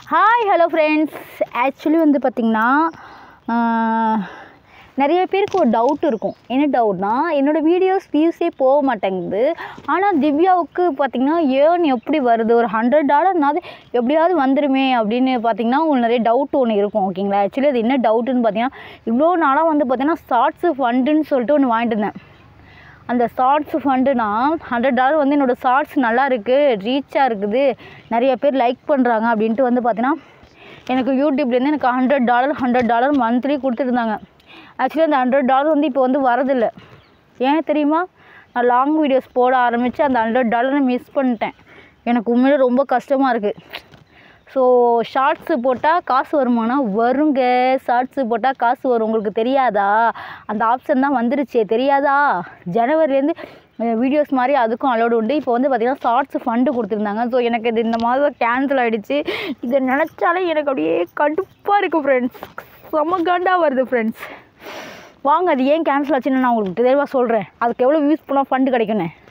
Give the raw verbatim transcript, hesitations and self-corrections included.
Hi hello friends. Actually வந்து பார்த்திங்கன்னா நிறைய பேருக்கு ஒரு டவுட் இருக்கும். என்ன டவுட்னா, என்னோடய வீடியோஸ் வியூஸே போக மாட்டேங்குது, ஆனால் திவ்யாவுக்கு பார்த்திங்கன்னா ஏர்ன் எப்படி வருது, ஒரு ஹண்ட்ரட் டாலர்னாவது எப்படியாவது வந்துடுமே அப்படின்னு பார்த்திங்கன்னா உங்களுக்கு நிறைய டவுட் ஒன்று இருக்கும். ஓகேங்களா? ஆக்சுவலி அது என்ன டவுட்டுன்னு பார்த்தீங்கன்னா, இவ்வளோ நாளாக வந்து பார்த்திங்கன்னா ஷார்ட்ஸு ஃபண்டுன்னு சொல்லிட்டு ஒன்று வாங்கிட்டு இருந்தேன். அந்த ஷார்ட்ஸ் ஃபண்டுனா ஹண்ட்ரட் டாலர் வந்து என்னோடய ஷார்ட்ஸ் நல்லா இருக்குது, ரீச்சாக இருக்குது, நிறைய பேர் லைக் பண்ணுறாங்க அப்படின்ட்டு வந்து பார்த்தீங்கன்னா எனக்கு யூடியூப்லேருந்து எனக்கு hundred dollar hundred dollar monthly கொடுத்துருந்தாங்க. ஆக்சுவலி அந்த ஹண்ட்ரட் டாலர் வந்து இப்போ வந்து வரதில்லை. ஏன் தெரியுமா? நான் லாங் வீடியோஸ் போட ஆரம்பித்து அந்த ஹண்ட்ரட் டாலரை மிஸ் பண்ணிட்டேன். எனக்கு உண்மையிலே ரொம்ப கஷ்டமாக இருக்குது. ஸோ ஷார்ட்ஸு போட்டால் காசு வருமானா? வருங்க. ஷார்ட்ஸு போட்டால் காசு வரும். உங்களுக்கு தெரியாதா? அந்த ஆப்ஷன் தான் வந்துருச்சே, தெரியாதா? ஜனவரிலேருந்து வீடியோஸ் மாதிரி அதுக்கும் அலோடு உண்டு. இப்போ வந்து பார்த்திங்கன்னா ஷார்ட்ஸு ஃபண்டு கொடுத்துருந்தாங்க. ஸோ எனக்கு இது இந்த மாதம் கேன்சல் ஆகிடுச்சு. இதை நினச்சாலே எனக்கு அப்படியே கடுப்பாக இருக்குது ஃப்ரெண்ட்ஸ். செம்ம காண்டாக வருது ஃப்ரெண்ட்ஸ். வாங்க, அது ஏன் கேன்சல் ஆச்சுன்னு நான் உங்களுக்கு தெளிவாக சொல்கிறேன். அதுக்கு எவ்வளோ யூஸ் பண்ணால் ஃபண்டு கிடைக்குன்னு.